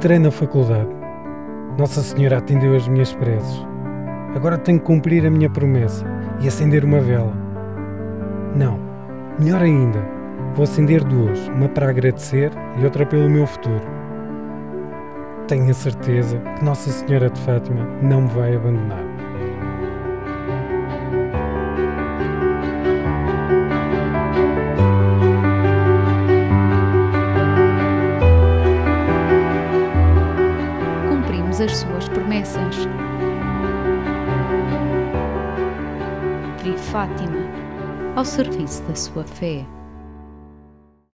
Entrei na faculdade. Nossa Senhora atendeu as minhas preces. Agora tenho que cumprir a minha promessa e acender uma vela. Não, melhor ainda, vou acender duas, uma para agradecer e outra pelo meu futuro. Tenho a certeza que Nossa Senhora de Fátima não me vai abandonar. Cumprimos as suas promessas. Tri Fátima, ao serviço da sua fé.